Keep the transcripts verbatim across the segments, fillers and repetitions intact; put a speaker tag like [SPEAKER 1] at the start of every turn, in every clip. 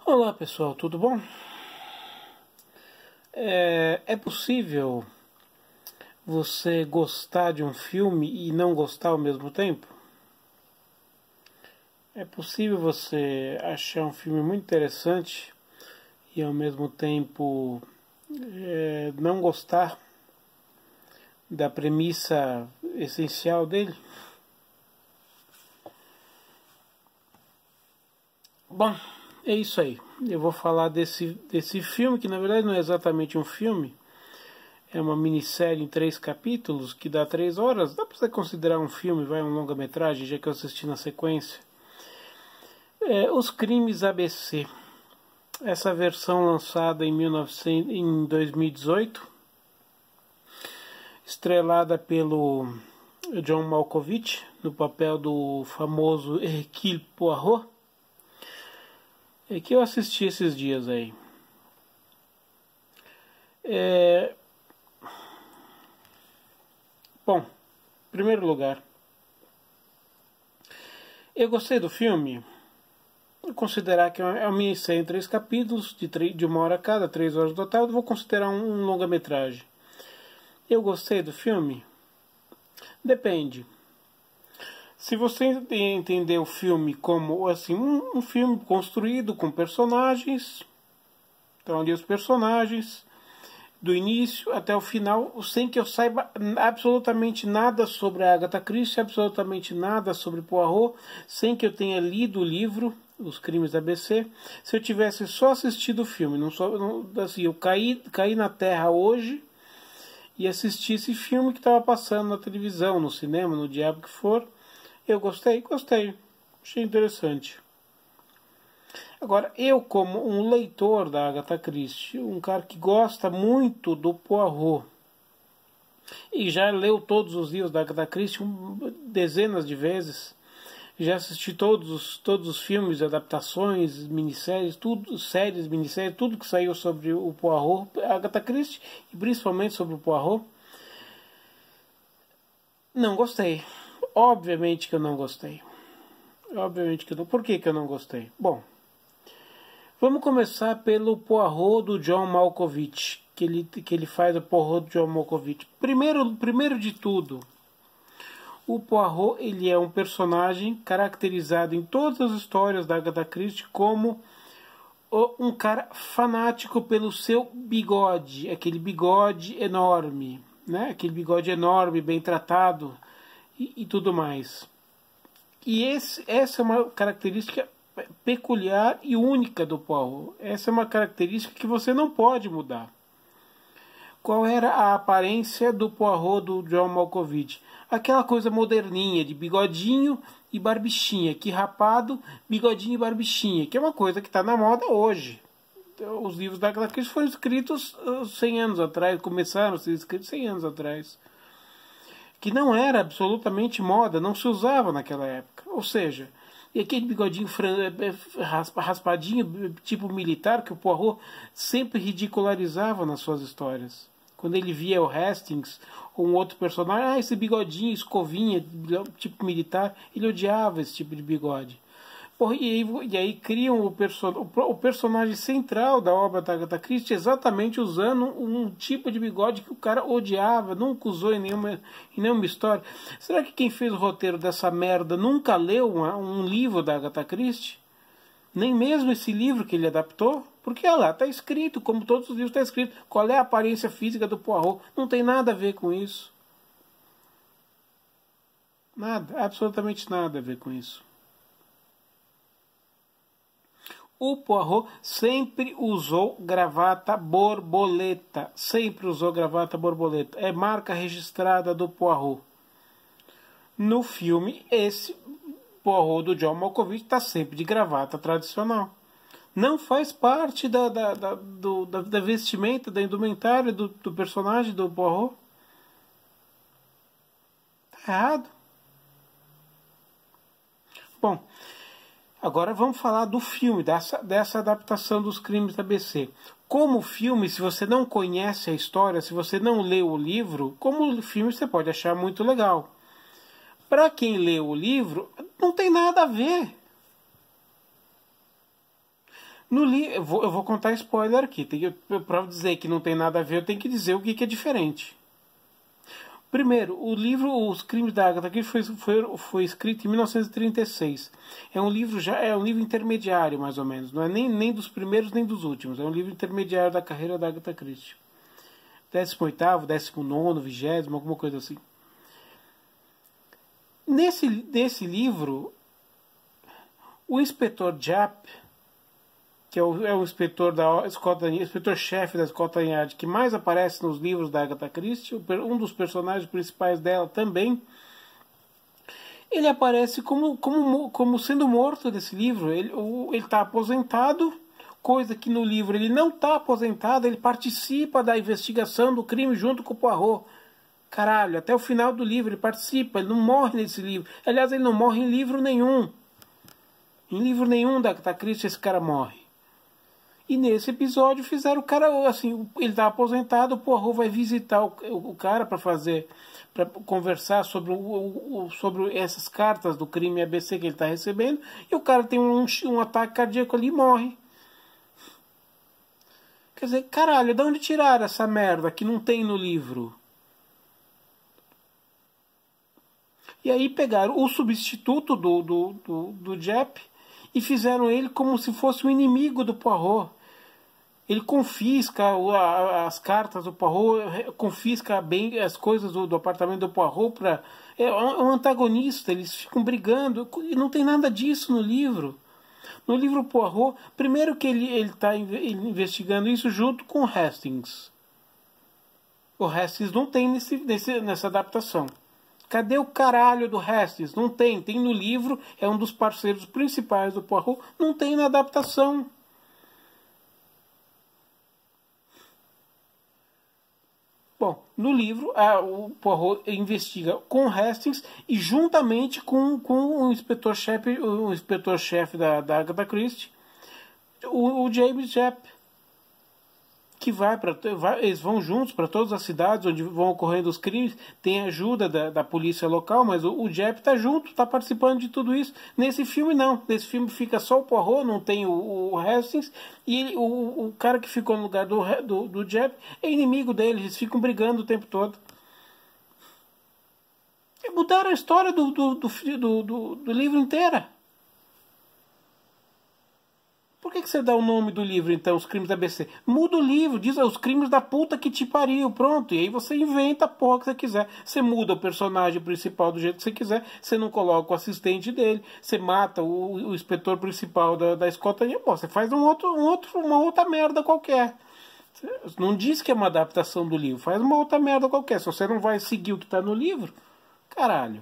[SPEAKER 1] Olá pessoal, tudo bom? É, é possível você gostar de um filme e não gostar ao mesmo tempo? É possível você achar um filme muito interessante e ao mesmo tempo é, não gostar da premissa essencial dele? Bom, é isso aí. Eu vou falar desse, desse filme, que na verdade não é exatamente um filme. É uma minissérie em três capítulos, que dá três horas. Dá para você considerar um filme, vai, um longa-metragem, já que eu assisti na sequência. É, Os Crimes A B C. Essa versão lançada em, mil e novecentos, em dois mil e dezoito. Estrelada pelo John Malkovich, no papel do famoso Hercule Poirot. É que eu assisti esses dias aí. É... Bom, em primeiro lugar, eu gostei do filme. Vou considerar que é uma minissérie em três capítulos, de, três, de uma hora cada, três horas total. Vou considerar um, um longa-metragem. Eu gostei do filme? Depende. Se você entender o filme como assim, um, um filme construído com personagens, então ali os personagens, do início até o final, sem que eu saiba absolutamente nada sobre a Agatha Christie, absolutamente nada sobre Poirot, sem que eu tenha lido o livro, Os Crimes da A B C, se eu tivesse só assistido o filme, não só, não, assim, eu caí, caí na Terra hoje e assisti esse filme que estava passando na televisão, no cinema, no diabo que for. Eu gostei? Gostei. Achei interessante. Agora, eu como um leitor da Agatha Christie, um cara que gosta muito do Poirot, e já leu todos os livros da Agatha Christie dezenas de vezes, já assisti todos os, todos os filmes, adaptações, minisséries, tudo, séries, minisséries, tudo que saiu sobre o Poirot, a Agatha Christie, e principalmente sobre o Poirot, não gostei. Obviamente que eu não gostei. Obviamente que eu não. Por que que eu não gostei? Bom, vamos começar pelo Poirot do John Malkovich, que ele, que ele faz o Poirot do John Malkovich. Primeiro, primeiro de tudo, o Poirot ele é um personagem caracterizado em todas as histórias da Agatha Christie como um cara fanático pelo seu bigode, aquele bigode enorme, né? Aquele bigode enorme, bem tratado e, e tudo mais. E esse, essa é uma característica peculiar e única do Poirot. Essa é uma característica que você não pode mudar. Qual era a aparência do Poirot do John Malkovich? Aquela coisa moderninha, de bigodinho e barbichinha, que rapado, bigodinho e barbichinha, que é uma coisa que está na moda hoje. Os livros da Agatha Christie foram escritos cem anos atrás, começaram a ser escritos cem anos atrás. Que não era absolutamente moda, não se usava naquela época. Ou seja, e aquele bigodinho raspadinho, tipo militar, que o Poirot sempre ridicularizava nas suas histórias. Quando ele via o Hastings ou um outro personagem, ah, esse bigodinho, escovinha, tipo militar, ele odiava esse tipo de bigode. Porra, e, aí, e aí criam o, perso o personagem central da obra da Agatha Christie exatamente usando um tipo de bigode que o cara odiava, nunca usou em nenhuma, em nenhuma história. Será que quem fez o roteiro dessa merda nunca leu uma, um livro da Agatha Christie? Nem mesmo esse livro que ele adaptou? Porque olha lá, está escrito, como todos os livros está escrito, qual é a aparência física do Poirot. Não tem nada a ver com isso. Nada, absolutamente nada a ver com isso. O Poirot sempre usou gravata borboleta. Sempre usou gravata borboleta. É marca registrada do Poirot. No filme, esse Poirot do John Malkovich está sempre de gravata tradicional. Não faz parte da, da, da, do, da, da vestimenta, da indumentária do, do personagem do Poirot. Está errado. Bom, agora vamos falar do filme, dessa, dessa adaptação dos Crimes da A B C. Como filme, se você não conhece a história, se você não leu o livro, como filme você pode achar muito legal. Para quem leu o livro, não tem nada a ver. No li eu, vou, eu vou contar spoiler aqui. Tem que, pra dizer que não tem nada a ver, eu tenho que dizer o que, que é diferente. Primeiro, o livro Os Crimes da Agatha Christie foi, foi, foi escrito em mil novecentos e trinta e seis. É um livro já é um livro intermediário, mais ou menos. Não é nem, nem dos primeiros nem dos últimos. É um livro intermediário da carreira da Agatha Christie. décimo oitavo, décimo nono, vigésimo, alguma coisa assim. Nesse, nesse livro, o inspetor Japp, que é o, é o inspetor da Scotland, inspetor-chefe da Scotland Yard, que mais aparece nos livros da Agatha Christie, um dos personagens principais dela também, ele aparece como, como, como sendo morto nesse livro. Ele está aposentado, coisa que no livro ele não está aposentado, ele participa da investigação do crime junto com o Poirot. Caralho, até o final do livro ele participa, ele não morre nesse livro. Aliás, ele não morre em livro nenhum. Em livro nenhum da Agatha Christie esse cara morre. E nesse episódio fizeram o cara, assim, ele está aposentado, o Poirot vai visitar o, o cara para fazer, para conversar sobre, o, o, sobre essas cartas do crime A B C que ele está recebendo, e o cara tem um, um ataque cardíaco ali e morre. Quer dizer, caralho, de onde tiraram essa merda que não tem no livro? E aí pegaram o substituto do, do, do, do Japp e fizeram ele como se fosse o inimigo do Poirot. Ele confisca as cartas do Poirot, confisca bem as coisas do, do apartamento do Poirot. Pra, é um antagonista, eles ficam brigando. E não tem nada disso no livro. No livro Poirot, primeiro que ele está investigando isso junto com o Hastings. O Hastings não tem nesse, nesse, nessa adaptação. Cadê o caralho do Hastings? Não tem. Tem no livro, é um dos parceiros principais do Poirot. Não tem na adaptação. Bom, no livro, a, o Poirot investiga com o Hastings e juntamente com, com o inspetor-chefe o inspetor-chefe da, da Agatha Christie, o, o James Japp, que vai para eles vão juntos para todas as cidades onde vão ocorrendo os crimes, tem ajuda da, da polícia local, mas o, o Japp está junto, está participando de tudo isso. Nesse filme não, nesse filme fica só o Poirot, não tem o, o Hastings, e ele, o, o cara que ficou no lugar do, do, do Japp é inimigo deles, eles ficam brigando o tempo todo. E mudaram a história do, do, do, do, do, do livro inteira. Por que, que você dá o nome do livro, então, Os Crimes da A B C? Muda o livro, diz Os Crimes da Puta que te pariu, pronto. E aí você inventa a porra que você quiser. Você muda o personagem principal do jeito que você quiser, você não coloca o assistente dele, você mata o, o inspetor principal da, da Scotland, você faz um outro, um outro, uma outra merda qualquer. Não diz que é uma adaptação do livro, faz uma outra merda qualquer. Se você não vai seguir o que está no livro, caralho.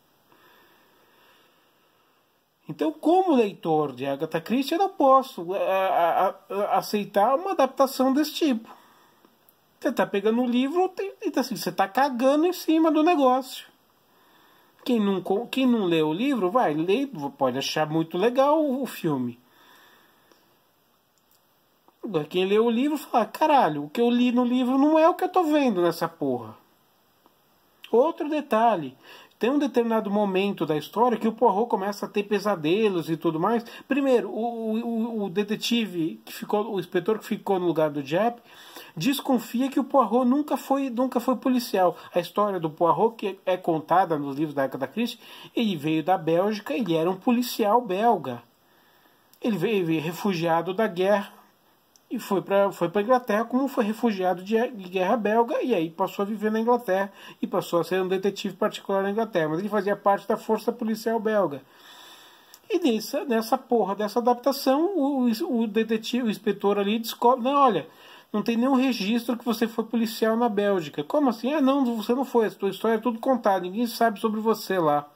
[SPEAKER 1] Então, como leitor de Agatha Christie, eu não posso a, a, a, aceitar uma adaptação desse tipo. Você está pegando o livro e assim, você está cagando em cima do negócio. Quem não, quem não lê o livro, vai ler, pode achar muito legal o, o filme. Quem lê o livro fala, caralho, o que eu li no livro não é o que eu estou vendo nessa porra. Outro detalhe. Tem um determinado momento da história que o Poirot começa a ter pesadelos e tudo mais. Primeiro, o, o, o detetive, que ficou, o inspetor que ficou no lugar do Japp, desconfia que o Poirot nunca foi, nunca foi policial. A história do Poirot, que é contada nos livros da Agatha Christie, ele veio da Bélgica, ele era um policial belga. Ele veio, veio refugiado da guerra e foi para foi para a Inglaterra como foi refugiado de, de guerra belga, e aí passou a viver na Inglaterra e passou a ser um detetive particular na Inglaterra, mas ele fazia parte da força policial belga. E nessa, nessa porra dessa adaptação, o, o detetive, o inspetor ali descobre, não, olha, não tem nenhum registro que você foi policial na Bélgica. Como assim? Ah, não, você não foi, a sua história é tudo contada, ninguém sabe sobre você lá.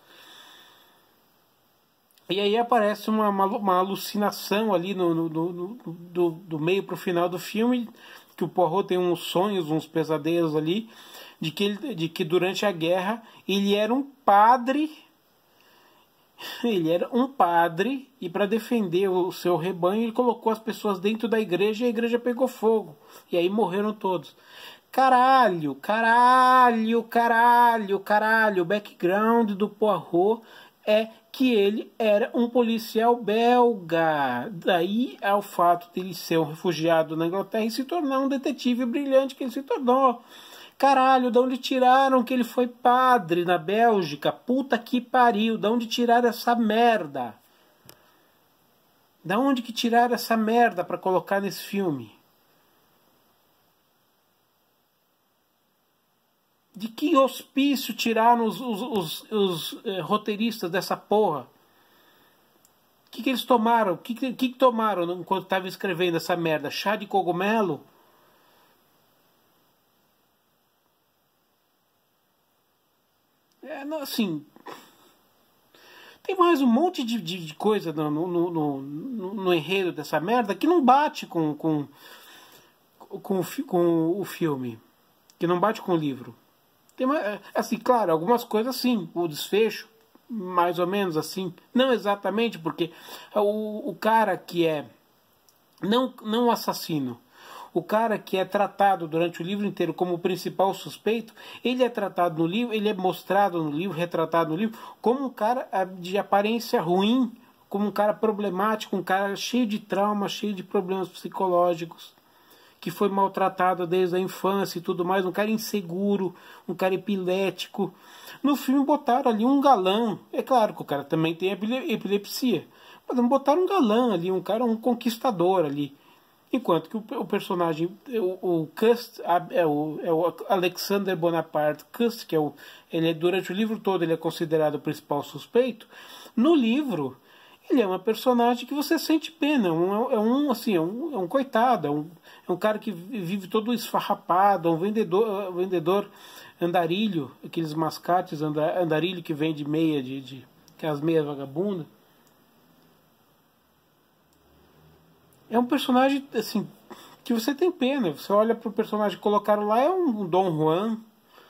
[SPEAKER 1] E aí aparece uma, uma, uma alucinação ali no, no, no, no, do, do meio para o final do filme, que o Poirot tem uns sonhos, uns pesadelos ali, de que, ele, de que durante a guerra ele era um padre, ele era um padre, e para defender o seu rebanho ele colocou as pessoas dentro da igreja e a igreja pegou fogo. E aí morreram todos. Caralho, caralho, caralho, caralho, o background do Poirot é que ele era um policial belga. Daí ao fato de ele ser um refugiado na Inglaterra e se tornar um detetive brilhante que ele se tornou. Caralho, de onde tiraram que ele foi padre na Bélgica? Puta que pariu, de onde tiraram essa merda? Da onde que tiraram essa merda pra colocar nesse filme? De que hospício tiraram os, os, os, os eh, roteiristas dessa porra? O que, que eles tomaram? O que, que, que tomaram enquanto estavam escrevendo essa merda? Chá de cogumelo? É, não, assim... Tem mais um monte de, de, de coisa no, no, no, no, no enredo dessa merda que não bate com, com, com, com o filme. Que não bate com o livro. Tem mais, assim, claro, algumas coisas sim. O desfecho, mais ou menos assim. Não exatamente, porque o, o cara que é... Não, não o assassino. O cara que é tratado durante o livro inteiro como o principal suspeito, ele é tratado no livro, ele é mostrado no livro, retratado no livro, como um cara de aparência ruim, como um cara problemático, um cara cheio de trauma, cheio de problemas psicológicos, que foi maltratado desde a infância e tudo mais, um cara inseguro, um cara epilético. No filme botaram ali um galã, é claro que o cara também tem epilepsia, mas não botaram um galã ali, um cara, um conquistador ali. Enquanto que o, o personagem, o, o Cust, é o, é o Alexander Bonaparte Cust, que é o, ele é, durante o livro todo ele é considerado o principal suspeito. No livro, ele é uma personagem que você sente pena, é um, é um, assim, é um, é um coitado, é um, é um cara que vive todo esfarrapado, é um vendedor, vendedor andarilho, aqueles mascates andarilho que vende meia, de, de aquelas meias vagabundas. É um personagem, assim, que você tem pena. Você olha pro personagem que colocaram lá, é um Dom Juan.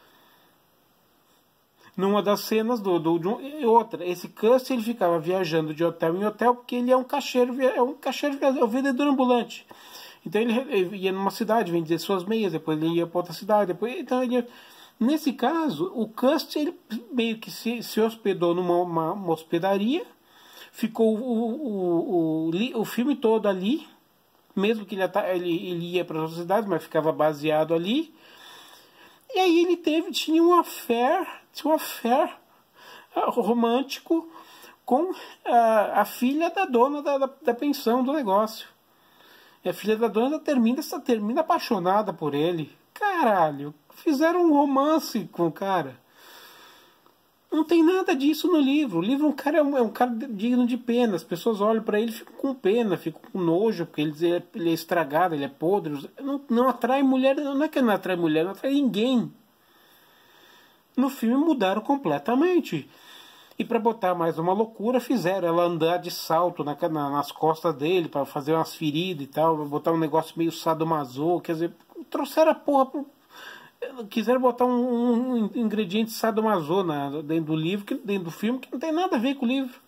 [SPEAKER 1] Numa das cenas do... do, do outra, esse Cust, ele ficava viajando de hotel em hotel, porque ele é um caixeiro, é um caixeiro, é um vendedor ambulante. Então ele, ele ia numa cidade, vendia suas meias, depois ele ia para outra cidade, depois... Então ele ia... Nesse caso, o Cust, ele meio que se, se hospedou numa uma, uma hospedaria, ficou o, o, o, o filme todo ali, mesmo que ele, ele, ele ia para as cidades, mas ficava baseado ali. E aí ele teve, tinha um affair, tinha um affair romântico com a, a filha da dona da, da, da pensão do negócio. E a filha da dona termina, termina apaixonada por ele. Caralho, fizeram um romance com o cara. Não tem nada disso no livro. O livro um cara é, um, é um cara digno de pena. As pessoas olham para ele e ficam com pena, ficam com nojo, porque ele é, ele é estragado, ele é podre. Não, não atrai mulher, não é que não atrai mulher, não atrai ninguém. No filme mudaram completamente. E para botar mais uma loucura, fizeram ela andar de salto na, na, nas costas dele, para fazer umas feridas e tal, botar um negócio meio sadomaso, quer dizer, trouxeram a porra pro... Quiseram botar um, um ingrediente sadomaso dentro do livro, que, dentro do filme, que não tem nada a ver com o livro.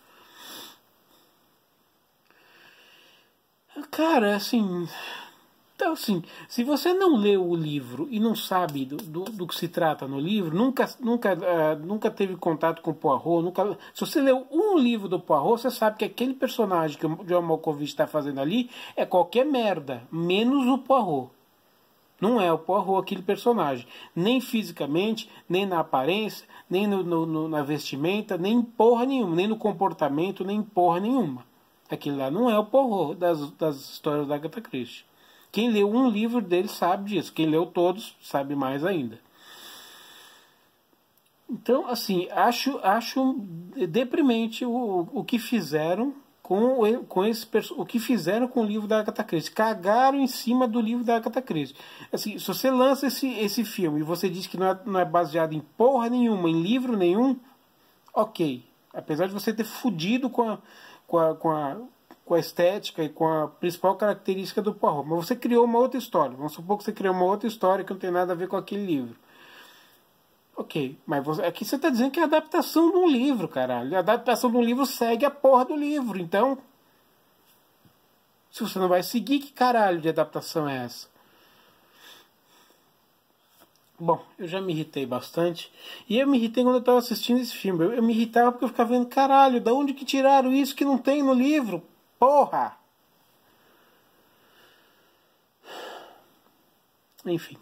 [SPEAKER 1] Cara, assim... Então, assim, se você não leu o livro e não sabe do, do, do que se trata no livro, nunca, nunca, uh, nunca teve contato com o Poirot, nunca, se você leu um livro do Poirot, você sabe que aquele personagem que o John Malkovich está fazendo ali é qualquer merda, menos o Poirot. Não é o Poirot aquele personagem. Nem fisicamente, nem na aparência, nem no, no, no, na vestimenta, nem em porra nenhuma. Nem no comportamento, nem em porra nenhuma. Aquele lá não é o Poirot das, das histórias da Agatha Christie. Quem leu um livro dele sabe disso. Quem leu todos sabe mais ainda. Então, assim, acho, acho deprimente o, o que fizeram... Com, com esse, o que fizeram com o livro da Agatha Christie. Cagaram em cima do livro da Agatha Christie. Assim, se você lança esse, esse filme e você diz que não é, não é baseado em porra nenhuma, em livro nenhum, ok. Apesar de você ter fudido com a, com a, com a, com a estética e com a principal característica do Poirot. Mas você criou uma outra história. Vamos supor que você criou uma outra história que não tem nada a ver com aquele livro. Ok, mas você, aqui você está dizendo que é adaptação de um livro, caralho. A adaptação de um livro segue a porra do livro. Então, se você não vai seguir, que caralho de adaptação é essa? Bom, eu já me irritei bastante. E eu me irritei quando eu estava assistindo esse filme. Eu, eu me irritava porque eu ficava vendo, caralho, da onde que tiraram isso que não tem no livro? Porra! Enfim.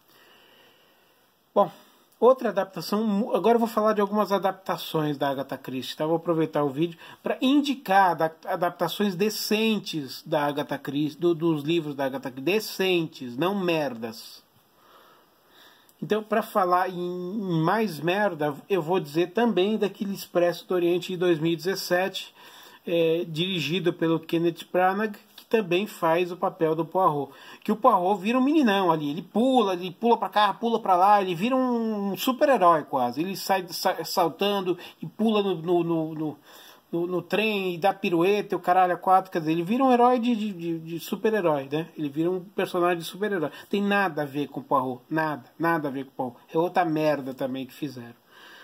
[SPEAKER 1] Bom, outra adaptação. Agora eu vou falar de algumas adaptações da Agatha Christie. Tá? Vou aproveitar o vídeo para indicar adaptações decentes da Agatha Christie, do, dos livros da Agatha Christie. Decentes, não merdas. Então, para falar em mais merda, eu vou dizer também daquele Expresso do Oriente de dois mil e dezessete, é, dirigido pelo Kenneth Branagh, que também faz o papel do Poirot. Que o Poirot vira um meninão ali, ele pula, ele pula para cá, pula para lá, ele vira um super-herói quase. Ele sai saltando e pula no, no, no, no No, no trem e dá pirueta e o caralho a quatro, quer dizer, ele vira um herói de, de, de super-herói, né? Ele vira um personagem de super-herói. Tem nada a ver com o Poirot, nada, nada a ver com o Poirot. É outra merda também que fizeram.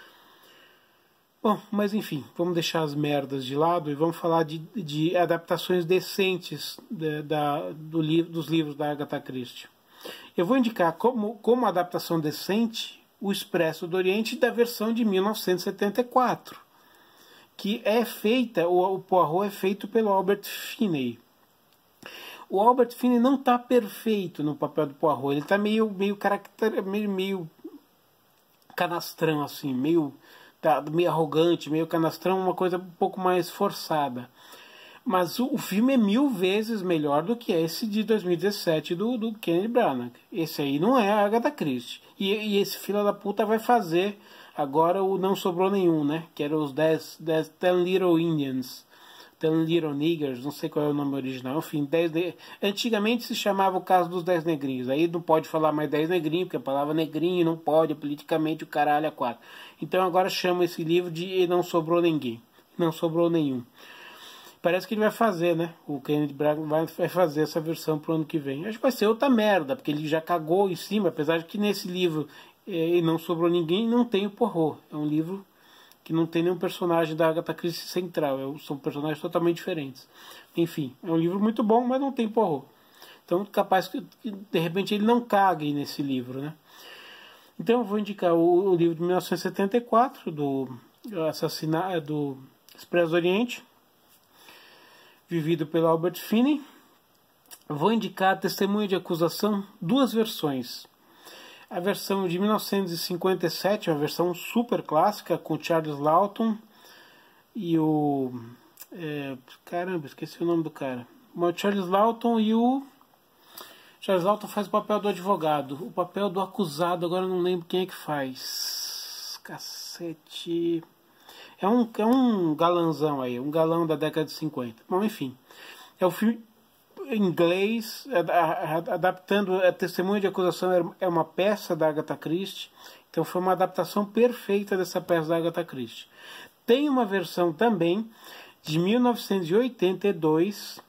[SPEAKER 1] Bom, mas enfim, vamos deixar as merdas de lado e vamos falar de, de adaptações decentes de, da, do li, dos livros da Agatha Christie. Eu vou indicar como, como adaptação decente o Expresso do Oriente da versão de mil novecentos e setenta e quatro. Que é feita, o, o Poirot é feito pelo Albert Finney. O Albert Finney não está perfeito no papel do Poirot, ele está meio, meio, caracter, meio, meio canastrão, assim, meio, tá, meio arrogante, meio canastrão, uma coisa um pouco mais forçada. Mas o, o filme é mil vezes melhor do que esse de dois mil e dezessete do, do Kenneth Branagh. Esse aí não é a Agatha Christie. E, e esse filho da puta vai fazer agora o Não Sobrou Nenhum, né? Que era os dez, dez Ten Little Indians, Ten Little Niggers, não sei qual é o nome original. Enfim, dez de... antigamente se chamava o caso dos dez negrinhos. Aí não pode falar mais dez negrinhos, porque a palavra negrinho não pode, politicamente o caralho é quatro. Então agora chama esse livro de Não Sobrou Ninguém. Não Sobrou Nenhum. Parece que ele vai fazer, né? O Kenneth Branagh vai fazer essa versão pro ano que vem. Acho que vai ser outra merda, porque ele já cagou em cima, apesar de que nesse livro e Não Sobrou Ninguém não tem o Poirot. É um livro que não tem nenhum personagem da Agatha Christie central. São personagens totalmente diferentes. Enfim, é um livro muito bom, mas não tem Poirot. Então, capaz que, de repente, ele não cague nesse livro, né? Então, eu vou indicar o, o livro de mil novecentos e setenta e quatro, do assassinato do Expresso do Oriente, vivido pelo Albert Finney. Vou indicar a Testemunha de Acusação, duas versões. A versão de mil novecentos e cinquenta e sete, uma versão super clássica, com Charles Lawton e o... É, caramba, esqueci o nome do cara. O Charles Lawton e o... Charles Lawton faz o papel do advogado. O papel do acusado, agora eu não lembro quem é que faz. Cacete... É um, é um galanzão aí, um galão da década de cinquenta. Bom, enfim, é o filme em inglês, adaptando a Testemunha de Acusação, é uma peça da Agatha Christie, então foi uma adaptação perfeita dessa peça da Agatha Christie. Tem uma versão também de mil novecentos e oitenta e dois,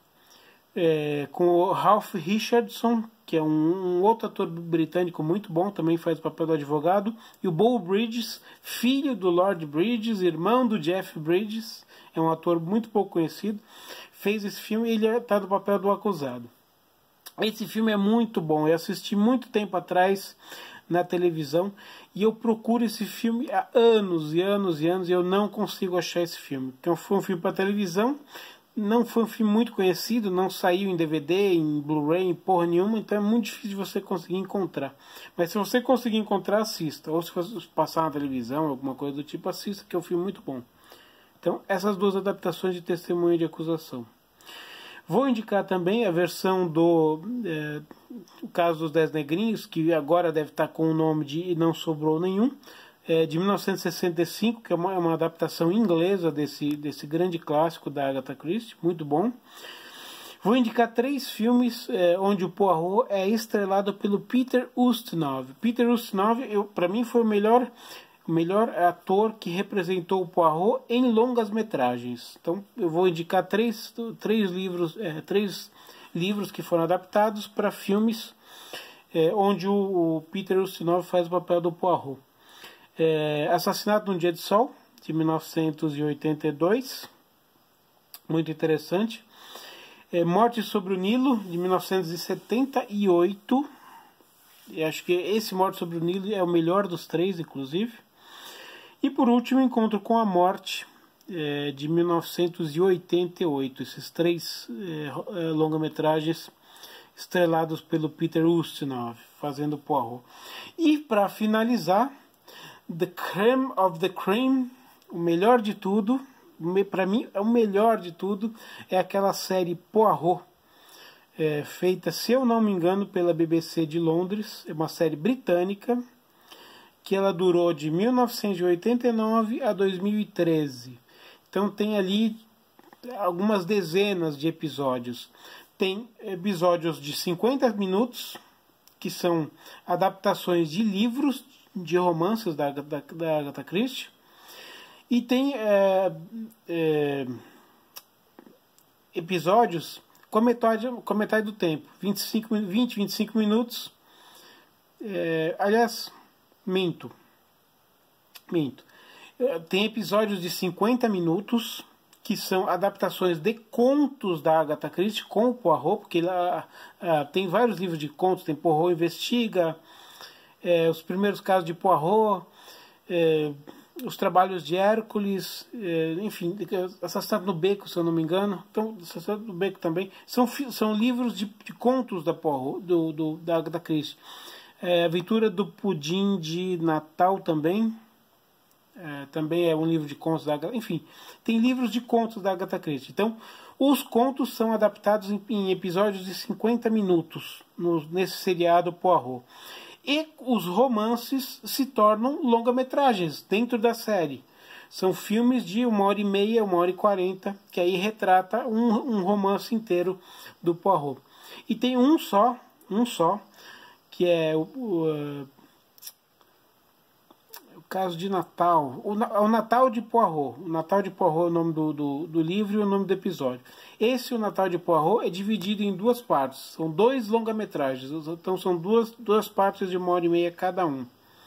[SPEAKER 1] é, com o Ralph Richardson, que é um, um outro ator britânico muito bom, também faz o papel do advogado, e o Beau Bridges, filho do Lord Bridges, irmão do Jeff Bridges, é um ator muito pouco conhecido, fez esse filme e ele está no papel do acusado. Esse filme é muito bom, eu assisti muito tempo atrás na televisão, e eu procuro esse filme há anos e anos e anos, e eu não consigo achar esse filme, porque foi um filme para televisão, não foi um filme muito conhecido, não saiu em D V D, em Blu-ray, em porra nenhuma, então é muito difícil de você conseguir encontrar. Mas se você conseguir encontrar, assista. Ou se você passar na televisão, alguma coisa do tipo, assista, que é um filme muito bom. Então, essas duas adaptações de Testemunha de Acusação. Vou indicar também a versão do é, o caso dos Dez Negrinhos, que agora deve estar com o nome de Não Sobrou Nenhum, é, de mil novecentos e sessenta e cinco, que é uma, uma adaptação inglesa desse, desse grande clássico da Agatha Christie, muito bom. Vou indicar três filmes é, onde o Poirot é estrelado pelo Peter Ustinov. Peter Ustinov, para mim, foi o melhor, o melhor ator que representou o Poirot em longas metragens. Então, eu vou indicar três, três, livros, é, três livros que foram adaptados para filmes é, onde o, o Peter Ustinov faz o papel do Poirot. É, Assassinato num Dia de Sol, de mil novecentos e oitenta e dois, muito interessante. É, Morte sobre o Nilo, de mil novecentos e setenta e oito, Eu acho que esse Morte sobre o Nilo é o melhor dos três, inclusive. E por último, Encontro com a Morte, é, de mil novecentos e oitenta e oito. Esses três é, longa-metragens estrelados pelo Peter Ustinov, fazendo Poirot. E para finalizar, The Creme of the Cream, o melhor de tudo, para mim, o melhor de tudo é aquela série Poirot, é, feita, se eu não me engano, pela B B C de Londres. É uma série britânica, que ela durou de mil novecentos e oitenta e nove a dois mil e treze. Então tem ali algumas dezenas de episódios. Tem episódios de cinquenta minutos, que são adaptações de livros, de romances da, da, da Agatha Christie. E tem é, é, episódios com a, metade, com a metade do tempo, vinte e cinco, vinte, vinte e cinco minutos. É, aliás, minto. Minto. É, tem episódios de cinquenta minutos, que são adaptações de contos da Agatha Christie com o Poirot, porque lá ah, tem vários livros de contos, tem Poirot Investiga, é, os primeiros casos de Poirot, é, os trabalhos de Hércules, é, enfim, Assassinato no Beco, se eu não me engano, então, Assassinato no Beco também, são, são livros de, de contos da Poirot, do, do, da Agatha Christie. É, Aventura do Pudim de Natal também, é, também é um livro de contos da Agatha, enfim, tem livros de contos da Agatha Christie. Então, os contos são adaptados em, em episódios de cinquenta minutos, no, nesse seriado Poirot. E os romances se tornam longa-metragens dentro da série. São filmes de uma hora e meia, uma hora e quarenta, que aí retrata um, um romance inteiro do Poirot. E tem um só, um só, que é o, o, o caso de Natal. O, o Natal de Poirot. O Natal de Poirot é o nome do, do, do livro e o nome do episódio. Esse, o Natal de Poirot, é dividido em duas partes. São dois longa-metragens. Então são duas, duas partes de uma hora e meia cada um.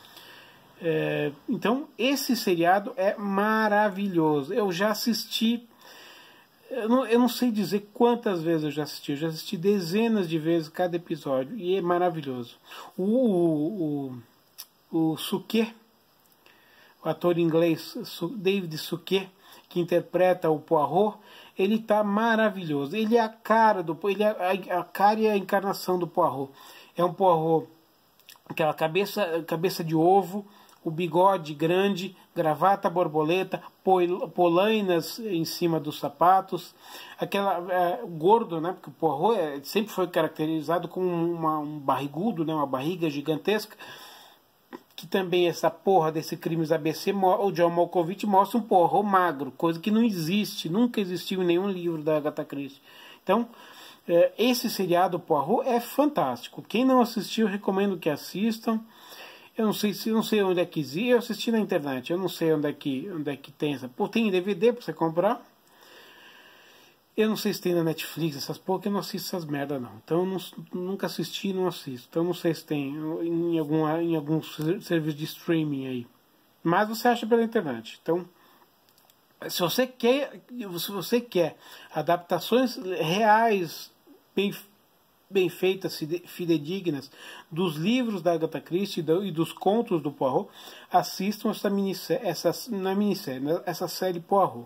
[SPEAKER 1] É, então, esse seriado é maravilhoso. Eu já assisti... Eu não, eu não sei dizer quantas vezes eu já assisti. Eu já assisti dezenas de vezes cada episódio. E é maravilhoso. O, o, o, o Suquet, o ator inglês David Suquet, que interpreta o Poirot, ele está maravilhoso. Ele é a cara do ele é a, a cara e a encarnação do Poirot. É um Poirot, aquela cabeça, cabeça de ovo, o bigode grande, gravata borboleta, polainas em cima dos sapatos, aquela é, gordo, né? Porque o Poirot é, sempre foi caracterizado como uma, um barrigudo, né? Uma barriga gigantesca. Que também essa porra desse Crimes A B C, o John Malkovich mostra um Poirot magro, coisa que não existe, nunca existiu em nenhum livro da Agatha Christie. Então, esse seriado Poirot é fantástico. Quem não assistiu, recomendo que assistam. Eu não sei se não sei onde é que existe, eu assisti na internet, eu não sei onde é que, onde é que tem essa. Pô, tem D V D para você comprar. Eu não sei se tem na Netflix, essas porra, que eu não assisto essas merda não. Então eu não, nunca assisti e não assisto. Então não sei se tem em algum, em algum serviço de streaming aí. Mas você acha pela internet. Então, se você quer, se você quer adaptações reais, bem, bem feitas, fidedignas, dos livros da Agatha Christie e dos contos do Poirot, assistam essa minissérie, essa, na minissérie, essa série Poirot.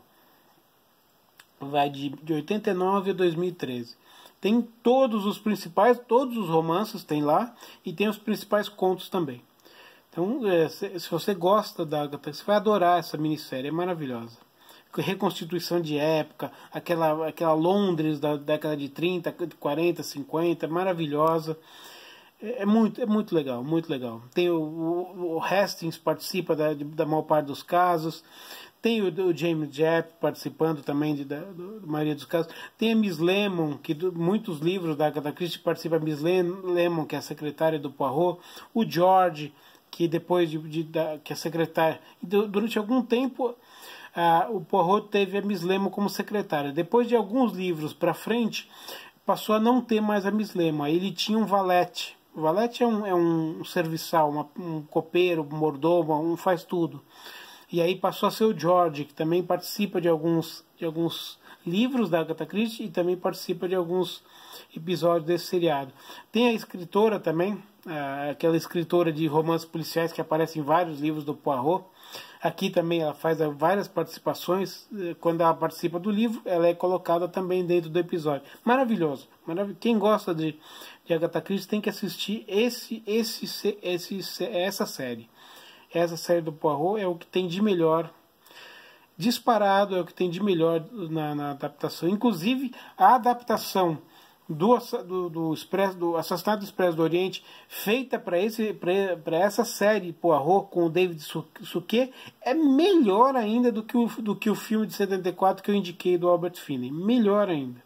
[SPEAKER 1] Vai de, de oitenta e nove a dois mil e treze. Tem todos os principais, todos os romances tem lá, e tem os principais contos também. Então, é, se, se você gosta da Agatha, você vai adorar essa minissérie, é maravilhosa. Reconstituição de época, aquela, aquela Londres da década de trinta, quarenta, cinquenta, maravilhosa. É, é, muito, é muito legal, muito legal. Tem o, o, o Hastings participa da, da maior parte dos casos. Tem o, o James Japp participando também de, da, da maioria dos casos. Tem a Miss Lemon, que do, muitos livros da Agatha Christie participa. A Miss Lemon, que é a secretária do Poirot. O George, que depois de, de da, que é secretária. Durante algum tempo, a, o Poirot teve a Miss Lemon como secretária. Depois de alguns livros para frente, passou a não ter mais a Miss Lemon. Aí ele tinha um valete. O valete é um, é um serviçal, uma, um copeiro, um mordomo, um faz tudo. E aí passou a ser o George, que também participa de alguns, de alguns livros da Agatha Christie e também participa de alguns episódios desse seriado. Tem a escritora também, aquela escritora de romances policiais que aparece em vários livros do Poirot. Aqui também ela faz várias participações. Quando ela participa do livro, ela é colocada também dentro do episódio. Maravilhoso. Maravilhoso. Quem gosta de, de Agatha Christie tem que assistir esse, esse, esse, essa série. Essa série do Poirot é o que tem de melhor, disparado, é o que tem de melhor na, na adaptação. Inclusive, a adaptação do, do, do, Expresso, do Assassinato do Expresso do Oriente, feita para essa série Poirot com o David Suchet, é melhor ainda do que, o, do que o filme de setenta e quatro que eu indiquei do Albert Finney. Melhor ainda.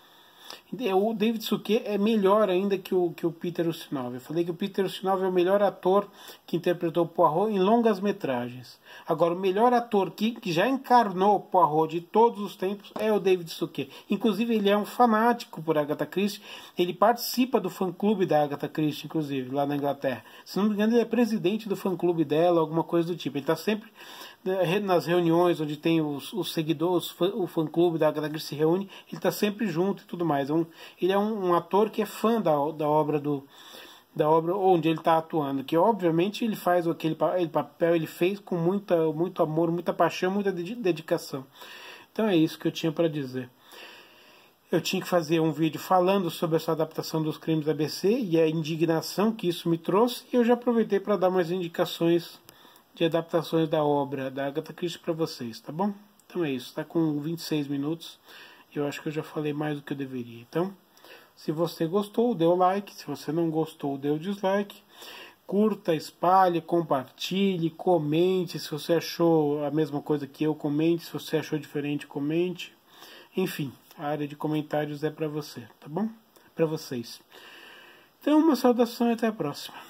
[SPEAKER 1] O David Suchet é melhor ainda que o, que o Peter Ustinov. Eu falei que o Peter Ustinov é o melhor ator que interpretou Poirot em longas metragens. Agora, o melhor ator que, que já encarnou Poirot de todos os tempos é o David Suchet. Inclusive, ele é um fanático por Agatha Christie. Ele participa do fã-clube da Agatha Christie, inclusive, lá na Inglaterra. Se não me engano, ele é presidente do fã-clube dela, alguma coisa do tipo. Ele está sempre nas reuniões onde tem os, os seguidores, o fã-clube da Agatha Christie se reúne, ele está sempre junto e tudo mais. É um, ele é um, um ator que é fã da, da obra do da obra onde ele está atuando, que obviamente ele faz aquele ele papel, ele fez com muita, muito amor, muita paixão, muita dedicação. Então é isso que eu tinha para dizer. Eu tinha que fazer um vídeo falando sobre essa adaptação dos Crimes da A B C e a indignação que isso me trouxe, e eu já aproveitei para dar mais indicações de adaptações da obra da Agatha Christie para vocês, tá bom? Então é isso, está com vinte e seis minutos, eu acho que eu já falei mais do que eu deveria. Então, se você gostou, dê o like, se você não gostou, dê o dislike, curta, espalhe, compartilhe, comente, se você achou a mesma coisa que eu, comente, se você achou diferente, comente, enfim, a área de comentários é para você, tá bom? Para vocês. Então, uma saudação e até a próxima.